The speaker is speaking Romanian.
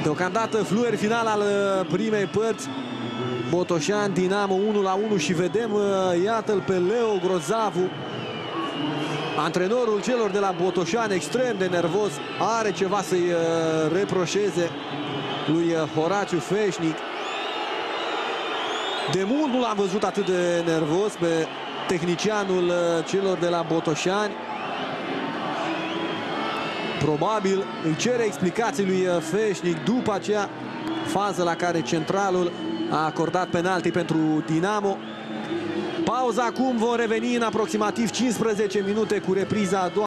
Deocamdată fluier final al primei părți. Botoșani, Dinamo 1-1 și vedem, iată-l pe Leo Grozavu, antrenorul celor de la Botoșani, extrem de nervos, are ceva să-i reproșeze lui Horaciu Feșnic. De mult nu l-am văzut atât de nervos pe tehnicianul celor de la Botoșani. Probabil îi cere explicații lui Feșnic după aceea fază la care centralul a acordat penalti pentru Dinamo. Pauza acum, vom reveni în aproximativ 15 minute cu repriza a doua.